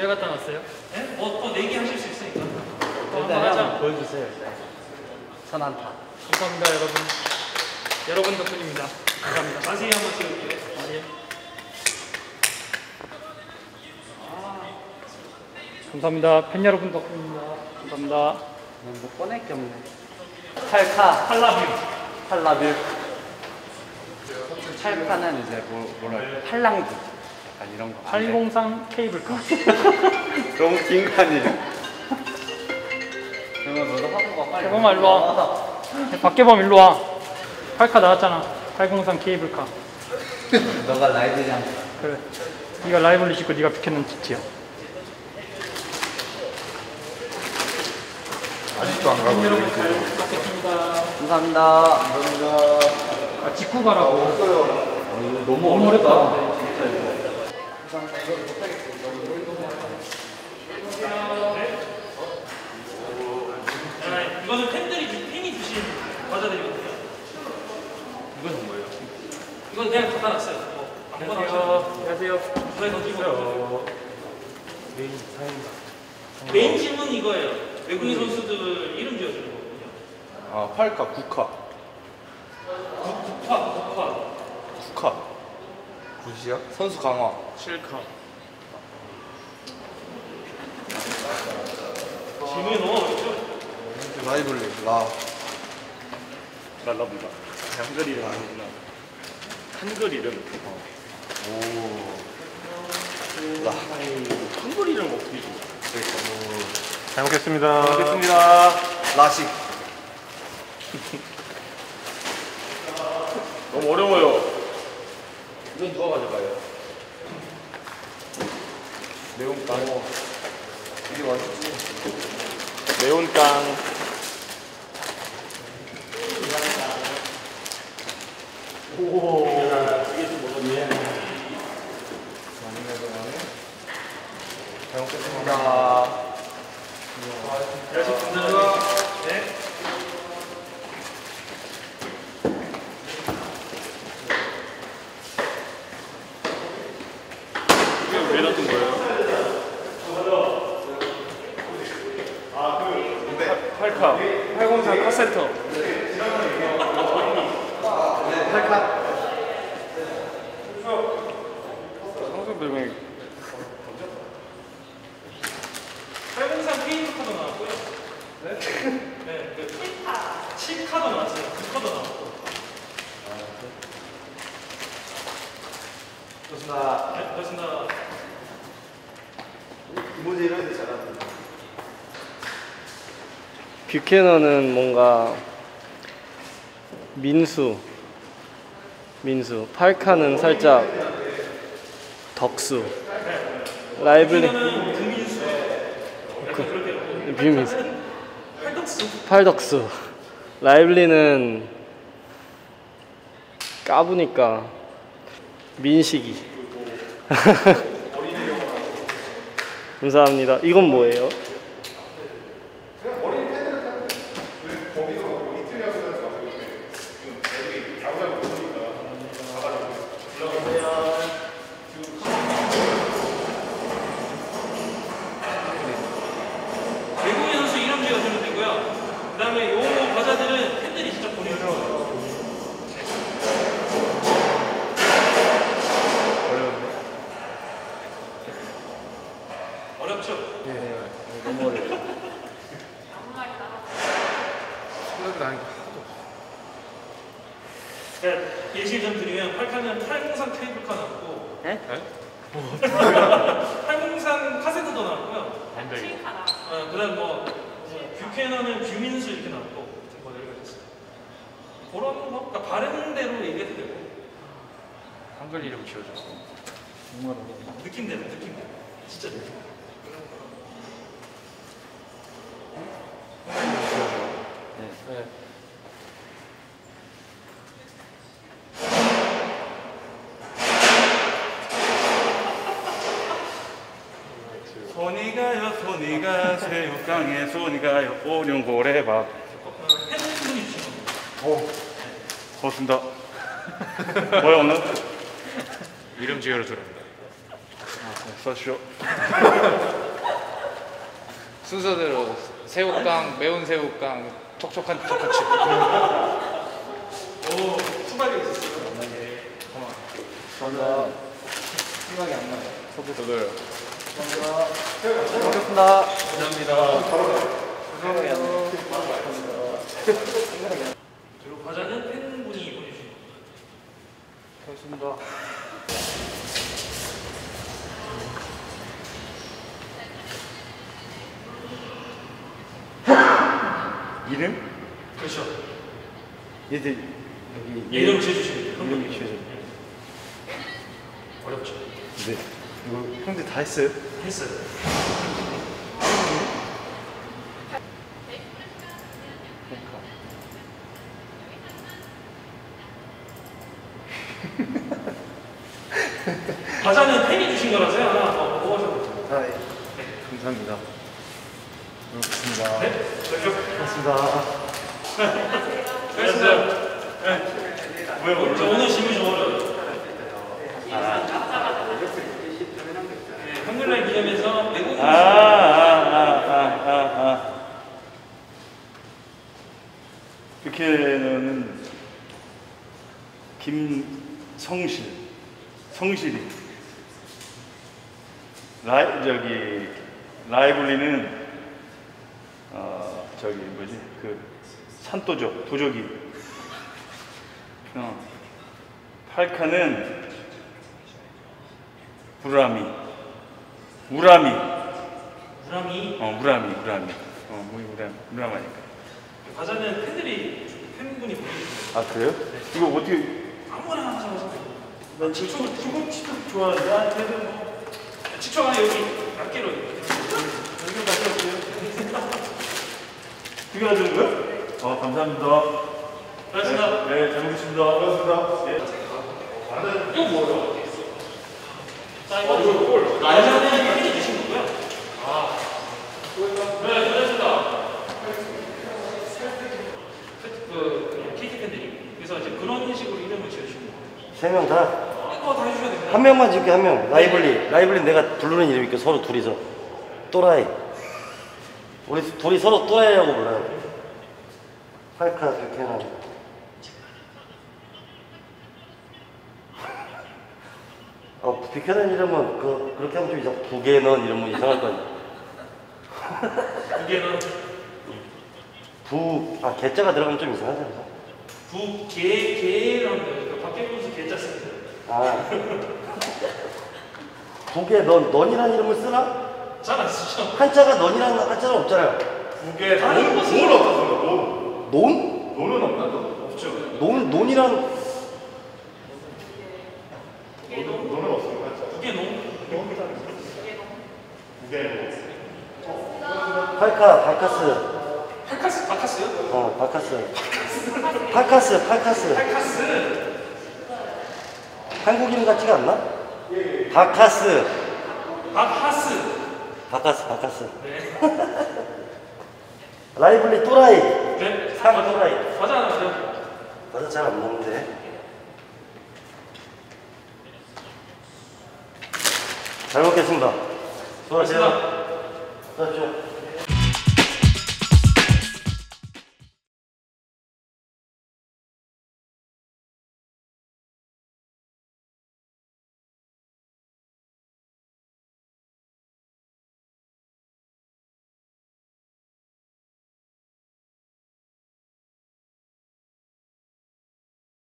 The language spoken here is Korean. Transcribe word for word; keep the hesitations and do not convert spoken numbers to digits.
왜 갖다 놨어요? 네? 뭐 또 내기 하실 수 있으니까. 또 일단 한번 하자. 한번 보여주세요. 일단. 선한타. 감사합니다 여러분. 여러분 덕분입니다. 감사합니다. 자세히 한번 찍을게요. 아, 예. 감사합니다. 팬 여러분 덕분입니다. 감사합니다. 뭐 꺼낼 게 없네. 찰카. 팔라뷰. 팔라뷰. 찰카는 이제 뭐, 뭐랄까 팔랑귀. 약간 이런 거. 팔공삼 케이블카. 너무 긴 거 아니에요? 그러면 너도 하고 가 빨리. 대범아 일로 와. 박계범 일로 와. 팔카 나왔잖아. 팔공삼 케이블카. 너가 라이브장. 그래. 네가 라이벌리 싣고 네가 비켰는 짓이야. 아직도 안 가고 여러분 잘 부탁드립니다. 감사합니다. 감사합니다. 아 직구 가라고. 없어요. 너무 너무 어렵다. 진짜 이거. 네, 이거는 팬들이 주- 팬이 주신 과자들이거든요. 이건 뭐예요? 이건 그냥 갖다 놨어요. 뭐 아무거나 하셔도 안녕하세요. 저희 던지고. 메인 사인다. 메인 질문 이거예요. 외국인 선수들 이름 지어주는 거거든요. 아, 팔카, 국카. 국화, 국화. 국카. 굿이야? 선수 강화. 실카. 질문이 너무 어렵죠? 라이블리, 라. 랄라블라. 한글 이름 아니구나. 한글 이름. 오. 라. 한글 이름 어떻게 줘? 잘 먹겠습니다. 알겠습니다. 라식. 너무 어려워요. 이건 누가 가져가요? 매운 깡. 이게 맛있지? 매운 깡. 오. 이게 좀 먹었네. 잘 먹겠습니다. 네. 이게 왜 놔둔 거예요? 팔카. 팔공삼 카센터. 팔카. 상승 배경이 팔공삼 케이블카도 나왔고요. 네? 네, 그 칠카도 나왔어요. 구카도 나왔고. 좋습니다. 네, 고맙습니다. 이모지 이런 데 잘하는데. 뷰캐너는 뭔가 민수. 민수. 팔카는 살짝 덕수. 라이블리. 이거는 금인수. 약간 그렇게. 뷰민수. 팔덕수. 팔덕수. 라이블리는 까부니까 민식이. 감사합니다. 이건 뭐예요? 외국인 선수 이름 지어주면 되고요. 그 다음에 요 과자들은 팬들이 직접 보내주는 거예요. 어렵죠? 너무 어려워. 생각이 나니까. 그러니까 예시를 좀 드리면 팔카는 팔공삼 케이블카 나왔고 에? 팔공삼 카세트도 나왔고요. 어, 그다음 뭐, 뭐 뷰캐너는 뷰민수 이렇게 나왔고 뭐 여러 가지 있어요. 그런 거, 그러니까 바른 대로 얘기해도 되고 한글 이름 지어줘. 느낌대로 느낌대로 진짜 느낌. 네. 손이 가요 손이 가 새우깡에 손이 가요 오륜고래밥. 팬분이 주신 겁니다. 오 고맙습니다. 뭐야 오늘? 이름 지어주랍니다. 써쇼. 순서대로 새우깡, 매운 새우깡, 촉촉한 초코칩. 오, 수박이 있었어요. 저는 생각이 안 나요. 저도요. 고맙습니다. 그리고 과자는 팬분이 보내주신 겁니다. 고맙습니다. 이름? 그렇죠. 얘들 여기 이름 지어주시면 돼요. 이름이 지어져. 어렵죠. 네. 이거 형들 다 했어요? 했어요. 과자는 팬이 주신 거라서요. 하나 더 먹어보셔도 돼요. 아, 예. 감사합니다. 고맙습니다. 네? 저기요. 고맙습니다. 안녕하세요. 왜 오늘 오늘 질문 좀 어려워요. 네, 한글날 기념해서 외국인 아, 아, 아, 아, 아, 아. 뷰캐넌은 김성실, 성실이. 라이 저기 라이블리는 어 저기 뭐지 그 산도적 도적이. 어. 팔카는 우라미, 우라미, 우람이 어 우라미, 우라미, 어 뭐 우라미, 우라마니까. 과자는 팬들이 팬분이 보내주신 아 그래요? 이거 어떻게? 거예요. 아무거나 하나 사셔도 돼요. 난 직접 중국 치킨 좋아하는데 아, 그래도 뭐 직접 하나 여기 낱개로 여기 가져올게요. 두개 가져온 거요? 어 감사합니다. 고맙습니다. 네, 잘 먹겠습니다. 고맙습니다. 네. 이거 뭐예요? 자, 이거 볼. 과자는 팬이 주신 거고요. 아, 네, 고맙습니다. 그 케이티 팬들이 그래서 이제 그런 식으로 이름을 지어주신 거예요. 세 명 다? 이거 다 해주셔야 됩니다. 한 명만 지을게, 한 명. 라이블리. 라이블리 내가 부르는 이름이 있고, 서로 둘이서. 또라이. 우리 둘이 서로 또라이라고 불러요. 팔카, 뷰캐넌. 어, 뷰캐넌 이름은 그, 그렇게 하면 좀 이상, 부게넌 이러면 이상할 거 아니야. 부계는 부, 아, 개자가 들어가면 좀 이상하잖아. 부계 계라는 거예요. 밖에 분수 계자 쓰는 아. 부게넌, 넌이라는 이름을 쓰나? 잘안 쓰죠. 한자가 넌이라는 한자는 없잖아요. 두개 다른 거 쓰죠. 논 어떻습니까? 논? 논? 논은 없나? 없죠. 논, 논이란, 논은 없습니까? 부계 농. 두개. 팔카, 바카스. 팔카스 바카스요? 어, 바카스. 팔카스, 팔카스. 팔카스. 한국 이름 같지가 않나? 바카스. 바카스. 바카스, 바카스. 네. 라이블리 또라이. 네. 상 또라이. 과자 하나 주세요. 맞아, 잘 안 먹는데. 잘 먹겠습니다. 수고하세요. 고맙습니다. 수고하십시오.